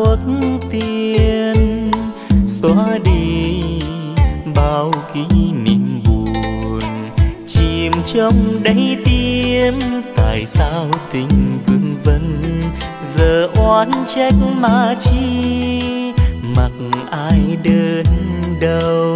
thuốc tiên, xóa đi bao kỷ niệm buồn. Chìm trong đáy tim tại sao tình vương vấn, giờ oán trách mà chi mặc ai đớn đau.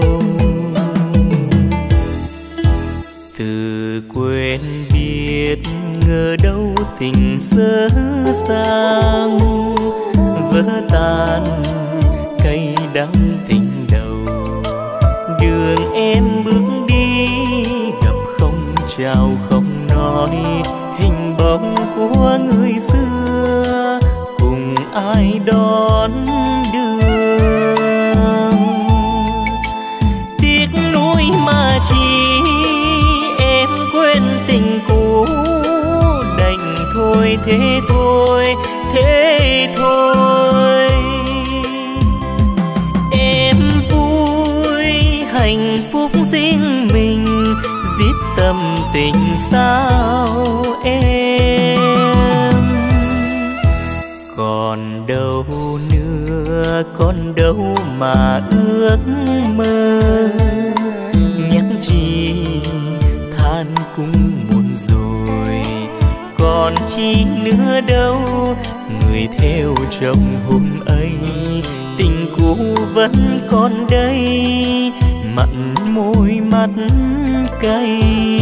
Từ quên biết ngờ đâu tình dở dang, vỡ tan cay đắng tình đầu. Đường em bước đi gặp không chào không nói, hình bóng của người xưa cùng ai đón đường. Tiếc nuối mà chỉ em quên tình cũ, đành thôi thế thôi thế thôi. Em vui hạnh phúc riêng mình, giết tâm tình sao em. Còn đâu nữa, còn đâu mà ước mơ, nhắc chi than cũng muộn rồi. Còn chi nữa đâu, người theo chồng hôm ấy, tình cũ vẫn còn đây, mặn môi mắt cay.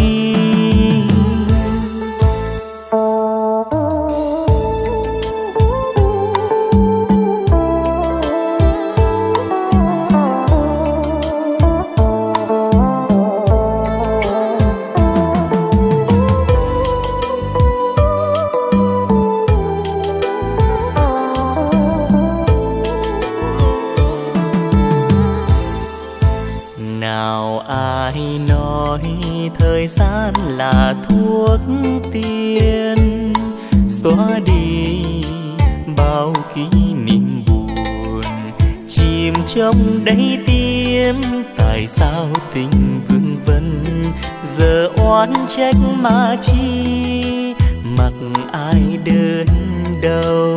Thời gian là thuốc tiên, xóa đi bao kỷ niệm buồn. Chìm trong đáy tim tại sao tình vương vấn, giờ oán trách mà chi mặc ai đớn đau.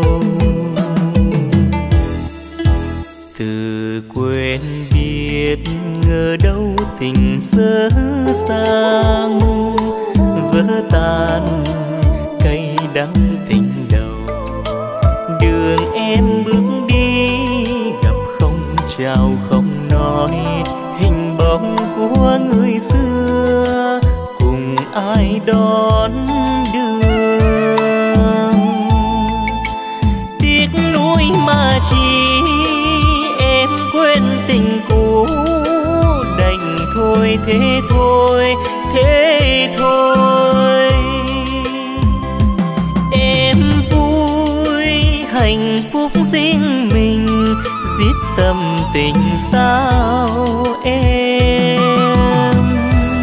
Từ quên biết ngờ đâu tình dở dang, vỡ tan cay đắng tình đầu. Đường em bước đi gặp không chào không nói, hình bóng của người xưa cùng ai đón đường. Tiếc nuối mà chỉ em quên tình cũ, đành thôi thế thôi thế thôi. Em vui hạnh phúc riêng mình, giết tâm tình sao em.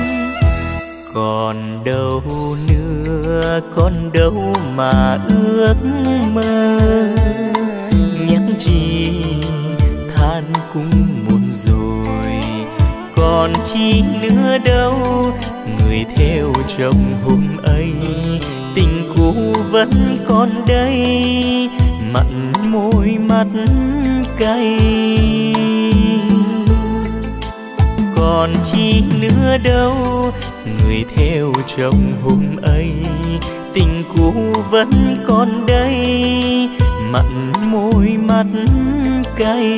Còn đâu nữa, còn đâu mà ước mơ, nhắc chi than cũng muộn rồi. Còn chi nữa đâu, người theo chồng hôm ấy, tình cũ vẫn còn đây, mặn môi mắt cay. Còn chi nữa đâu, người theo chồng hôm ấy, tình cũ vẫn còn đây, mặn môi mắt cay.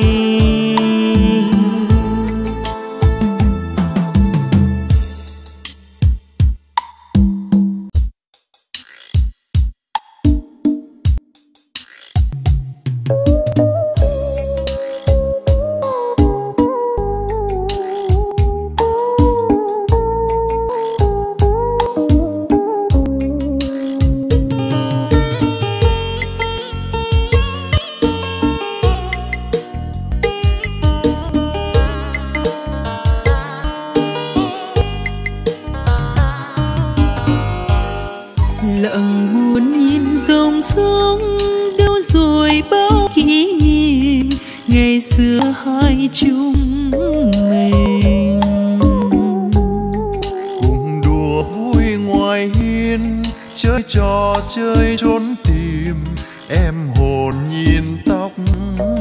Chơi trò chơi trốn tìm em hồn nhìn tóc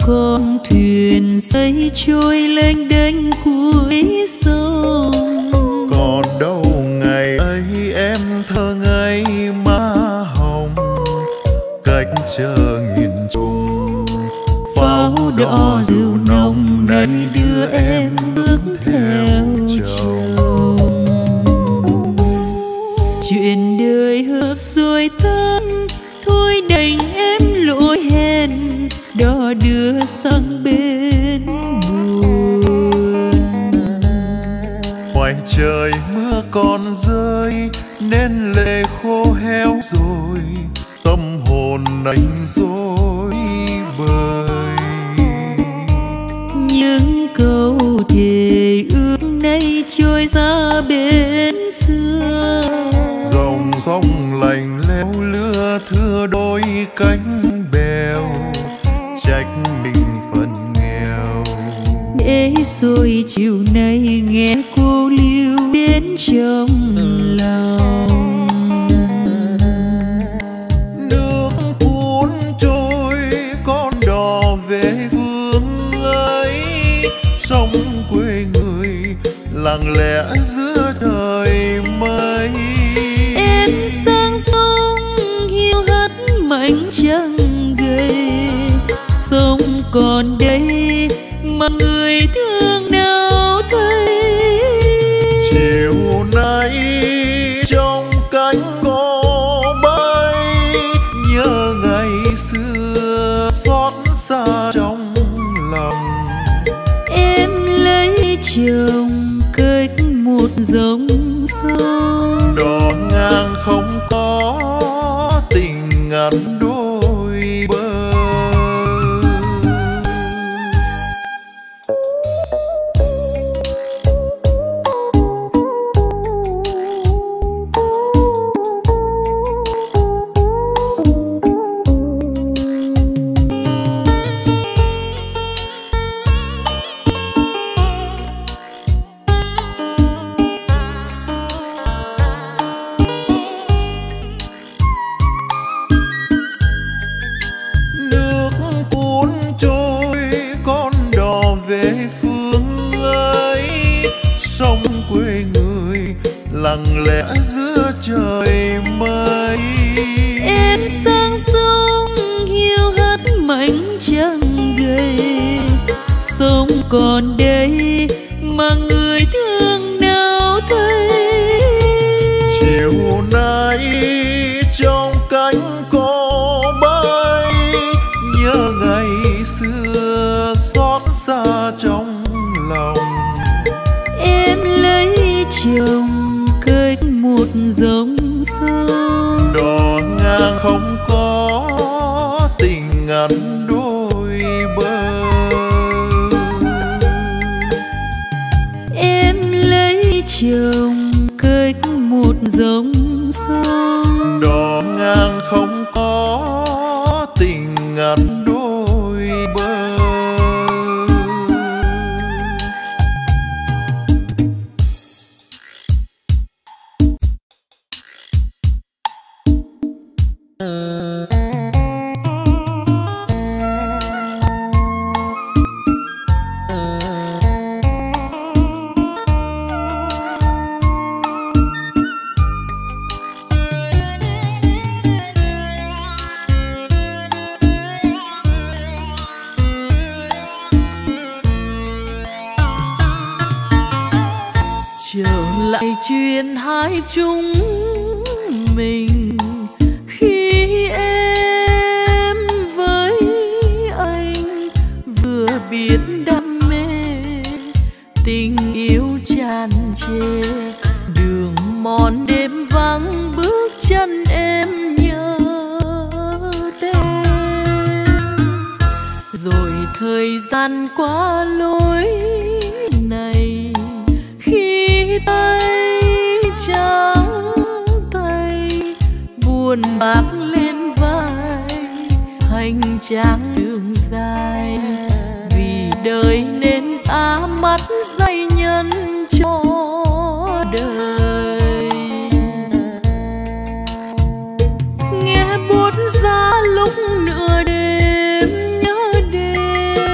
con thuyền xây trôi lênh đênh cuối sông. Còn đâu ngày ấy em thơ ngây má hồng, cách chờ nghìn trùng pháo đỏ rượu nồng nay đưa em bước theo chồng. Chuyện đời hợp rồi tan, thôi đành em lỗi hẹn, đò đưa sang bên buồn. Ngoài trời mưa còn rơi nên lệ khô héo rồi, tâm hồn anh dối bời. Những câu thề ước nay trôi ra bên xưa, dòng sông lạnh lẽo lưa thưa đôi cánh bèo, trách mình phần nghèo. để rồi chiều nay nghe cô liêu đến trong lòng. Nước cuốn trôi con đò về phương ấy, sông quê người lặng lẽ giữa trời mây. Em sang sông hiu hắt mảnh trăng gầy, sông còn đây mà người thương nào thấy. Chiều nay trong cánh cò bay, nhớ ngày xưa xót xa trong lòng. Em lấy chồng cách một dòng sông, Đò ngang không có tình ngắn đôi bờ. Nước cuốn trôi con đò về phương ấy, sông quê người lặng lẽ giữa trời mây. em sang sông hiu hắt mảnh trăng gầy, sông còn đây mà người thương nào thấy. Chiều nay trong cánh cò bay, nhớ ngày xưa xót xa trong lòng. Em lấy chồng cách một dòng sông, Đò ngang không có tình ngắn đôi bờ. em lấy chồng cách một dòng sông. Đò ngang không có tình ngắn đôi bờ. Trở lại chuyện hai chúng mình khi em với anh vừa biết đam mê, tình yêu tràn trề đường mòn đêm vắng bước chân em nhớ tên. Rồi thời gian qua lối này, khi tay trắng tay buồn bạc lên vai, hành trang đường dài vì đời nên xa mắt dây nhân cho đời. Nghe buốt giá lúc nửa đêm nhớ đêm,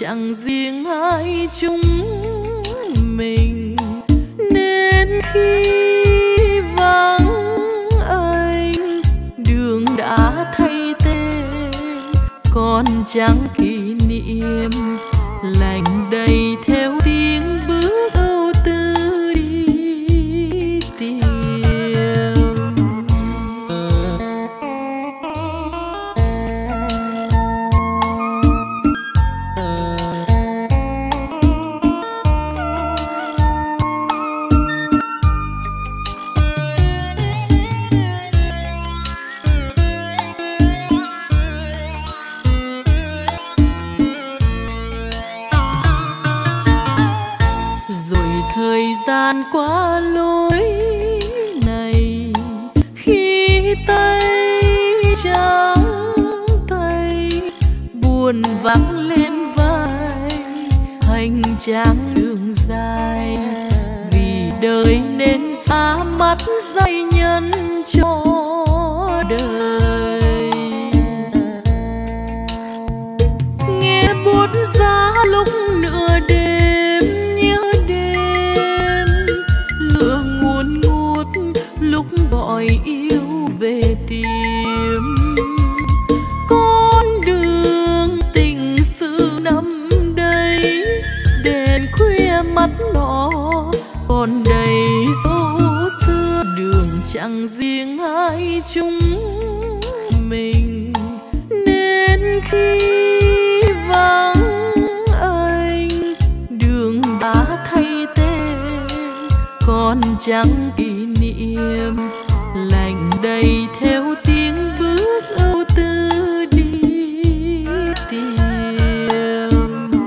chẳng riêng hai chúng mình, nên khi vắng anh đường đã thay tên, còn chẳng kỷ niệm lạnh đầy theo tiếng bước âu tư đi tìm. Thời gian qua lối này, khi tay trắng tay buồn vắng lên vai, hành trang đường dài vì đời nên xa mắt dạy nhân cho đời. Nghe buốt giá lúc nửa đêm, lúc gọi yêu về tìm, con đường tình sự năm đây đèn khuya mắt đỏ còn đầy dấu xưa. Đường chẳng riêng hai chúng mình, nên khi vắng anh đường đã thay tên, còn chẳng kỷ niệm lạnh đầy theo tiếng bước âu tư đi tìm.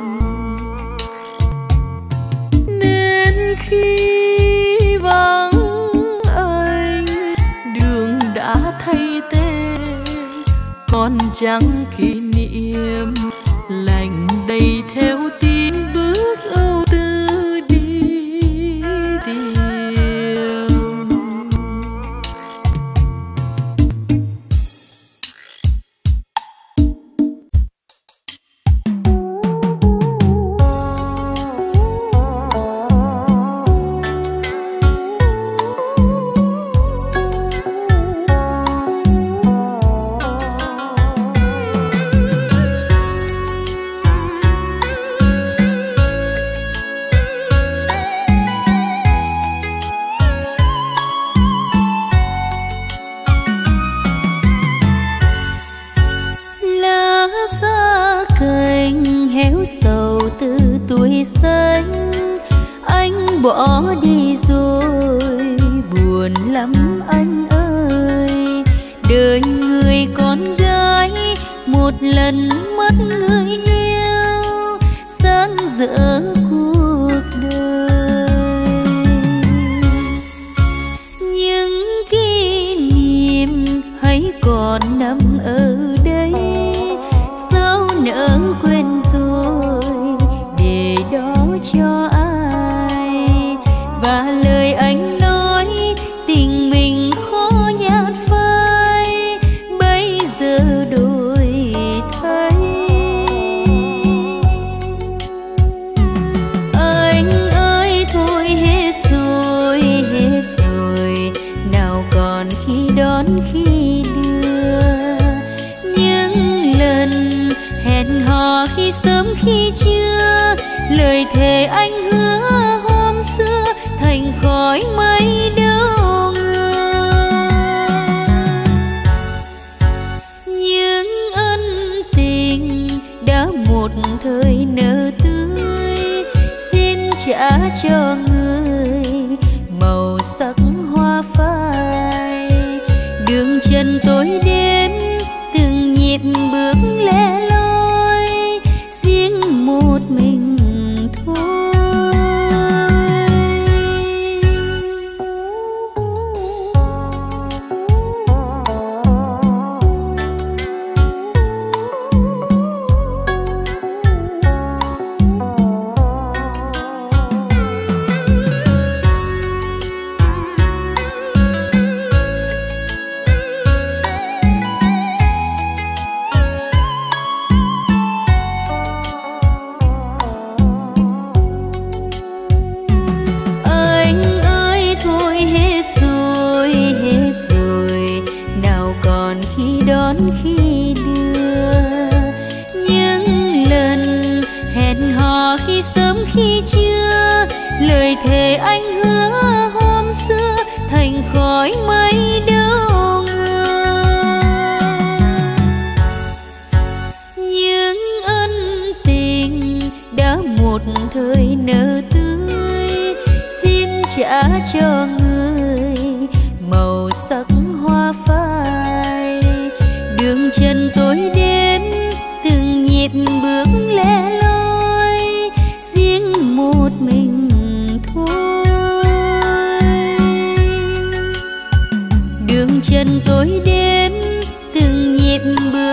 Nên khi vắng anh đường đã thay tên, còn chẳng kỷ niệm lạnh đầy theo tiếng bước âu tư đi tìm. Bỏ đi rồi buồn lắm anh ơi, đời người con gái một lần mất người yêu, sáng rỡ cuộc đời. Những kỷ niệm hãy còn nằm ở đây, sao nỡ quên rồi để đó cho ai. Và lời anh nói tình mình khó nhạt phai, bây giờ đổi thay. Anh ơi thôi hết rồi nào còn khi đón khi đưa. Những lần hẹn hò khi sớm khi trưa, lời thề anh hứa hôm xưa thành khói mây đâu ngờ. Những ân tình đã một thời nở tươi, xin trả cho người màu sắc hoa phai. Đường chân tối đêm từng nhịp bước lẻ loi, riêng một mình thôi. mỏi mấy đâu ngờ. Những ân tình đã một thời nở tươi, xin trả cho người màu sắc hoa phai. Đường chân tôi đến từng nhịp bước lẻ loi, riêng một mình thôi. Đường chân tôi đến từng nhịp bước